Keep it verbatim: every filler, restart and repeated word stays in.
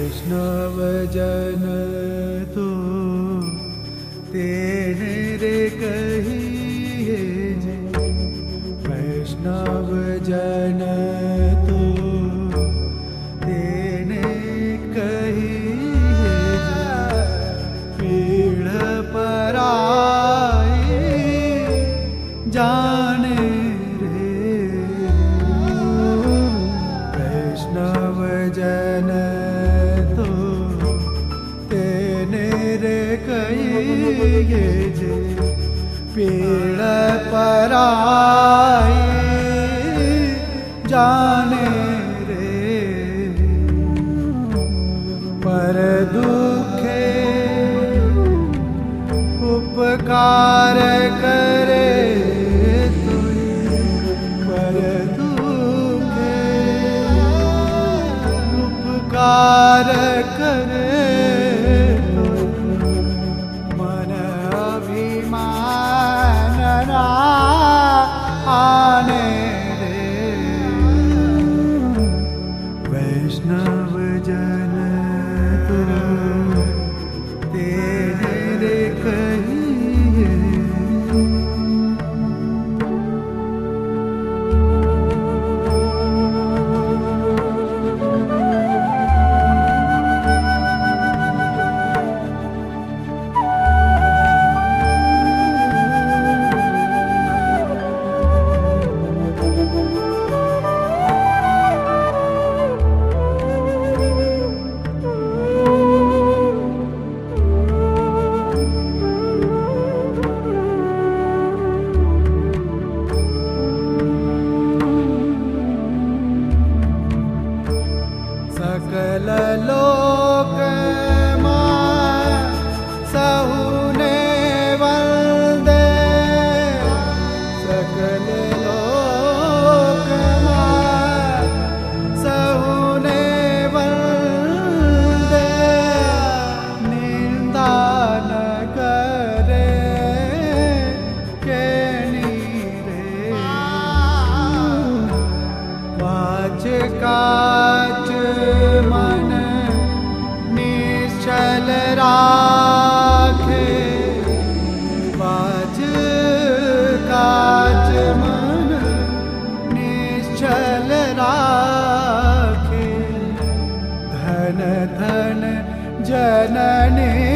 वैष्णव जन तो तेने रे कहिए जे, वैष्णव जन तो तेने कहिए जे, पीढ़ पराई जाने रे, वैष्णव जन कहिए जे, पीड़ पराई जाने रे, पर दुखे उपकार करे तुई, पर दुखे उपकार करे आने रे, वैष्णव जन तो तेने रे कहिए। सकल लोक मां सहुने वंदे, सकल लोक मां सहुने वंदे, निंदा न करे केनी रे, वाच काच मन निश्चल राखे, वाच काच मन निश्चल राखे, धन धन जननी